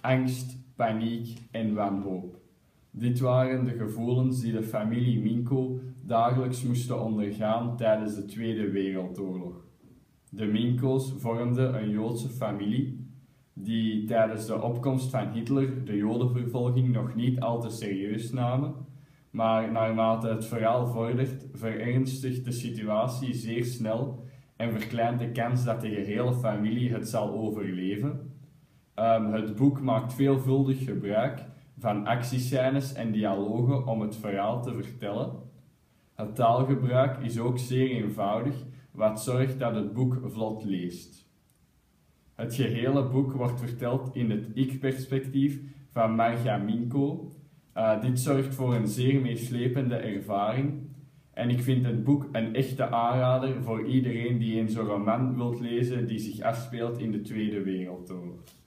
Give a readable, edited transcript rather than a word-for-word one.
angst, paniek en wanhoop. Dit waren de gevoelens die de familie Minko dagelijks moesten ondergaan tijdens de Tweede Wereldoorlog. De Minko's vormden een Joodse familie die tijdens de opkomst van Hitler de Jodenvervolging nog niet al te serieus namen, maar naarmate het verhaal vordert, verernstigt de situatie zeer snel en verkleint de kans dat de gehele familie het zal overleven. Het boek maakt veelvuldig gebruik van actiescènes en dialogen om het verhaal te vertellen. Het taalgebruik is ook zeer eenvoudig, wat zorgt dat het boek vlot leest. Het gehele boek wordt verteld in het ik-perspectief van Marga Minko. Dit zorgt voor een zeer meeslepende ervaring. En ik vind het boek een echte aanrader voor iedereen die een zo'n roman wilt lezen die zich afspeelt in de Tweede Wereldoorlog.